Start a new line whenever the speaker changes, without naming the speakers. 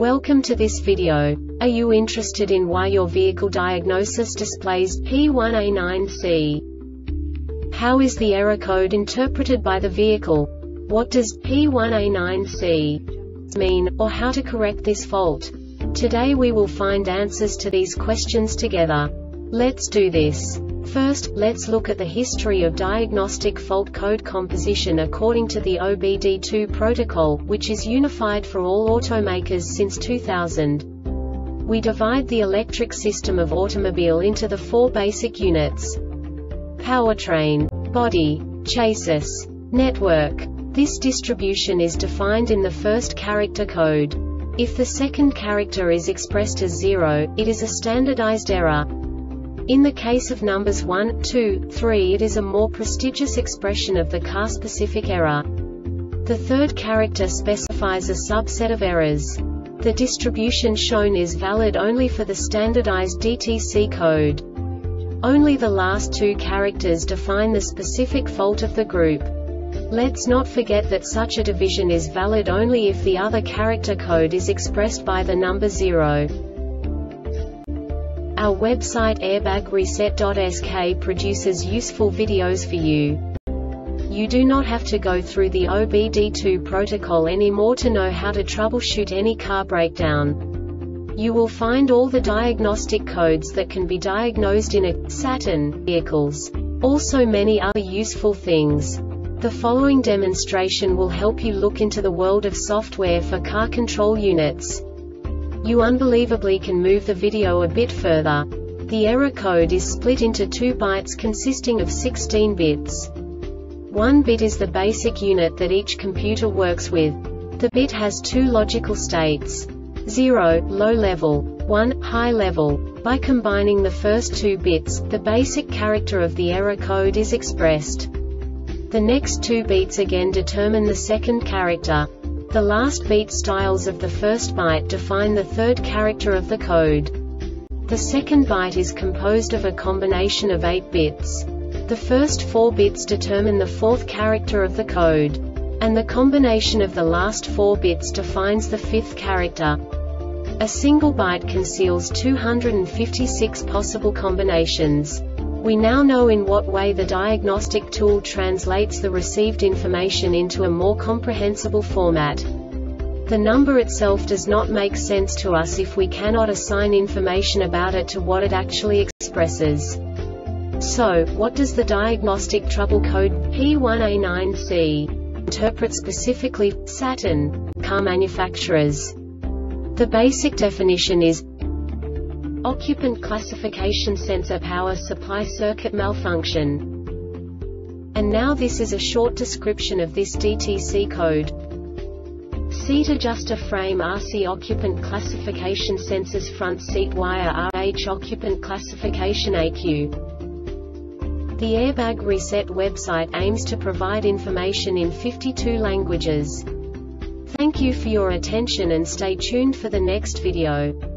Welcome to this video. Are you interested in why your vehicle diagnosis displays P1A9C? How is the error code interpreted by the vehicle? What does P1A9C mean, or how to correct this fault? Today we will find answers to these questions together. Let's do this. First, let's look at the history of diagnostic fault code composition according to the OBD2 protocol, which is unified for all automakers since 2000. We divide the electric system of automobile into the four basic units: powertrain, body, chassis, network. This distribution is defined in the first character code. If the second character is expressed as 0, it is a standardized error. In the case of numbers 1, 2, 3, it is a more prestigious expression of the car-specific error. The third character specifies a subset of errors. The distribution shown is valid only for the standardized DTC code. Only the last two characters define the specific fault of the group. Let's not forget that such a division is valid only if the other character code is expressed by the number 0. Our website airbagreset.sk produces useful videos for you. You do not have to go through the OBD2 protocol anymore to know how to troubleshoot any car breakdown. You will find all the diagnostic codes that can be diagnosed in a Saturn vehicles. Also many other useful things. The following demonstration will help you look into the world of software for car control units. You unbelievably can move the video a bit further. The error code is split into 2 bytes consisting of 16 bits. 1 bit is the basic unit that each computer works with. The bit has 2 logical states: 0, low level, 1, high level. By combining the first 2 bits, the basic character of the error code is expressed. The next 2 beats again determine the second character. The last beat styles of the first byte define the third character of the code. The second byte is composed of a combination of 8 bits. The first 4 bits determine the fourth character of the code. And the combination of the last 4 bits defines the fifth character. A single byte conceals 256 possible combinations. We now know in what way the diagnostic tool translates the received information into a more comprehensible format. The number itself does not make sense to us if we cannot assign information about it to what it actually expresses. So, what does the diagnostic trouble code P1A9C interpret specifically for Saturn car manufacturers? The basic definition is occupant classification sensor power supply circuit malfunction. And now this is a short description of this DTC code. Seat adjuster frame RC occupant classification sensors front seat wire RH occupant classification AQ. The Airbag Reset website aims to provide information in 52 languages. Thank you for your attention and stay tuned for the next video.